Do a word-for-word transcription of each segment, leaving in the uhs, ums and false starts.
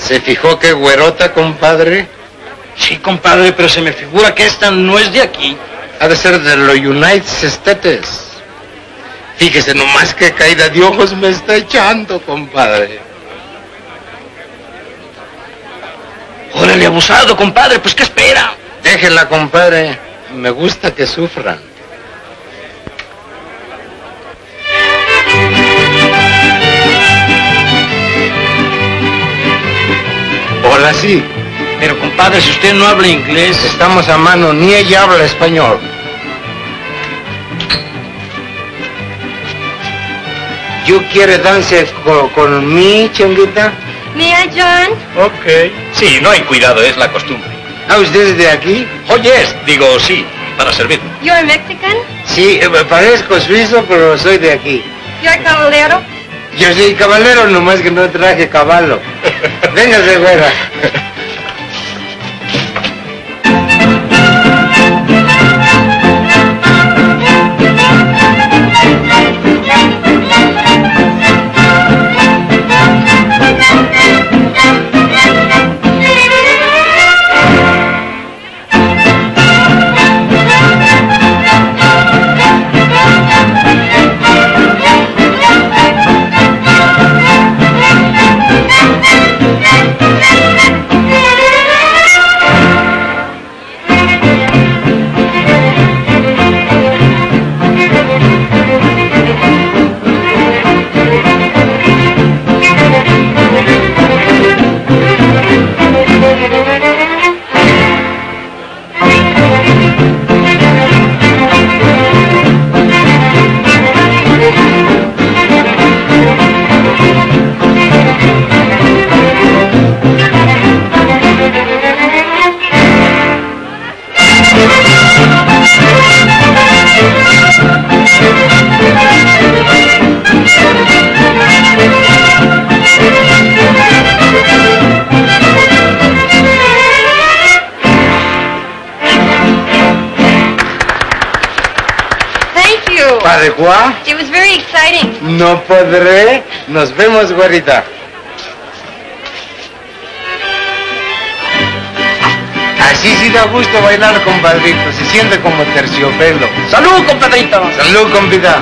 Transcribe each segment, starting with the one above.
¿Se fijó qué güerota, compadre? Sí, compadre, pero se me figura que esta no es de aquí. Ha de ser de los United States. Fíjese nomás qué caída de ojos me está echando, compadre. Órale, abusado, compadre, pues ¿qué espera? Déjela, compadre. Me gusta que sufran. Hola, sí. Pero, compadre, si usted no habla inglés... Estamos a mano, ni ella habla español. ¿You quiere danzar con, con mi, changuita? Mía, John. Ok. Sí, no hay cuidado, es la costumbre. ¿Ah, usted es de aquí? Oye, digo sí, para servirme. You're Mexican? Sí, me parezco suizo, pero soy de aquí. You're caballero? Yo soy caballero, nomás que no traje caballo. Véngase, güera. ¿Padecua? It was very exciting. No podré. Nos vemos, güerita. Así sí da gusto bailar, compadrito. Se siente como terciopelo. ¡Salud, compadrito! ¡Salud, compita!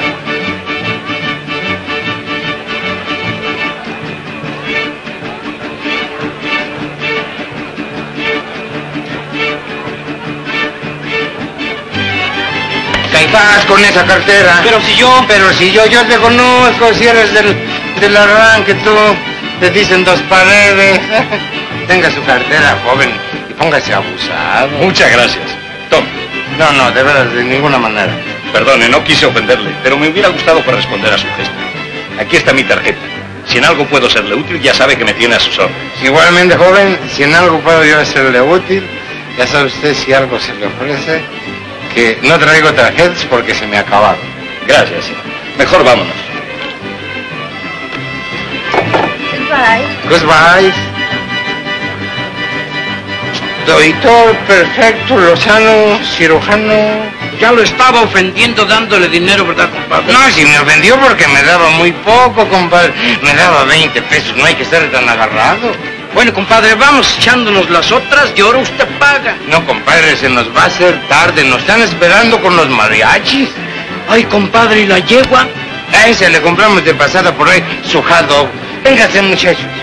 Caifás con esa cartera. Pero si yo... Pero si yo, yo te conozco, si eres del, del arranque, tú te dicen dos paredes. Tenga su cartera, joven, y póngase abusado. Muchas gracias. Tom. No, no, de veras, de ninguna manera. Perdone, no quise ofenderle, pero me hubiera gustado corresponder a su gesto. Aquí está mi tarjeta. Si en algo puedo serle útil, ya sabe que me tiene a sus órdenes. Igualmente, joven, si en algo puedo yo serle útil, ya sabe usted si algo se le ofrece, que no traigo tarjetas porque se me acabaron. Gracias, sí. Mejor vámonos. Goodbye. Goodbye. Doctor perfecto, Lozano, cirujano. Ya lo estaba ofendiendo dándole dinero, ¿verdad, compadre? No, si me ofendió porque me daba muy poco, compadre. Me daba veinte pesos, no hay que estar tan agarrado. Bueno, compadre, vamos echándonos las otras y ahora usted paga. No, compadre, se nos va a hacer tarde. Nos están esperando con los mariachis. Ay, compadre, ¿y la yegua? A ese le compramos de pasada por ahí su hot dog. Véngase, muchacho.